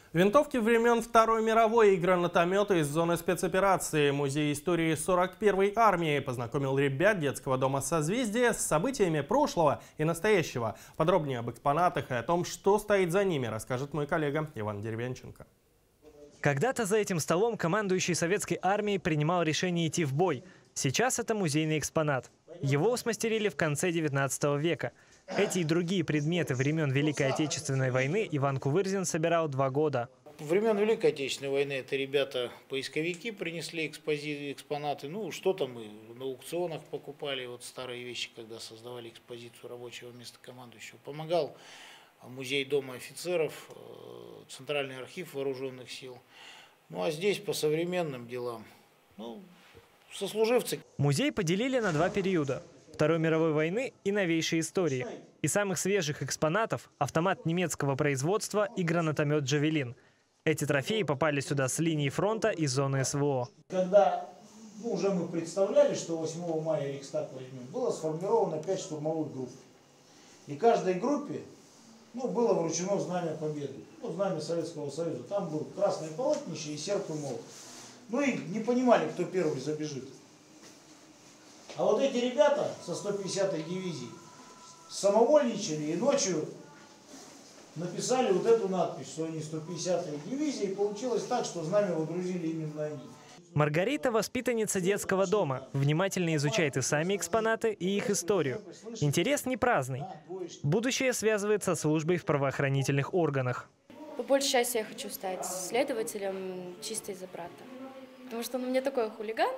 Винтовки времен Второй мировой и гранатометы из зоны спецоперации. Музей истории 41-й армии познакомил ребят детского дома «Созвездие» с событиями прошлого и настоящего. Подробнее об экспонатах и о том, что стоит за ними, расскажет мой коллега Иван Деревянченко. Когда-то за этим столом командующий советской армией принимал решение идти в бой. Сейчас это музейный экспонат. Его смастерили в конце 19 века. Эти и другие предметы времен Великой Отечественной войны Иван Кувырзин собирал 2 года. Времен Великой Отечественной войны это ребята-поисковики принесли экспонаты. Ну, что-то мы на аукционах покупали, вот старые вещи, когда создавали экспозицию рабочего места командующего. Помогал музей Дома офицеров, Центральный архив вооруженных сил. Ну, а здесь по современным делам, ну, сослуживцы. Музей поделили на 2 периода – Второй мировой войны и новейшей истории. Из самых свежих экспонатов – автомат немецкого производства и гранатомет «Джавелин». Эти трофеи попали сюда с линии фронта и зоны СВО. Когда уже мы представляли, что 8 мая Рейхстаг возьмем, было сформировано 5 штурмовых групп. И каждой группе было вручено знамя победы, знамя Советского Союза. Там был красное полотнище и серп и молот. Ну и не понимали, кто первый забежит. А вот эти ребята со 150-й дивизии самовольничали и ночью написали вот эту надпись, что они 150-й дивизии. И получилось так, что знамя выгрузили именно они. Маргарита – воспитанница детского дома. Внимательно изучает и сами экспонаты, и их историю. Интерес не праздный. Будущее связывается со службой в правоохранительных органах. По большей части я хочу стать следователем чисто из-за брата. Потому что он у меня такой хулиган.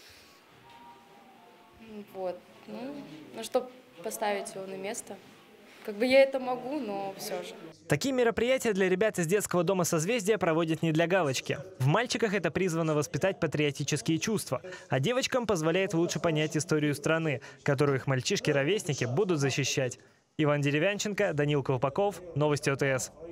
Вот. Ну, чтобы поставить его на место. Как бы я это могу, но все же. Такие мероприятия для ребят из детского дома «Созвездие» проводят не для галочки. В мальчиках это призвано воспитать патриотические чувства, а девочкам позволяет лучше понять историю страны, которую их мальчишки-ровесники будут защищать. Иван Деревянченко, Данил Колпаков, Новости ОТС.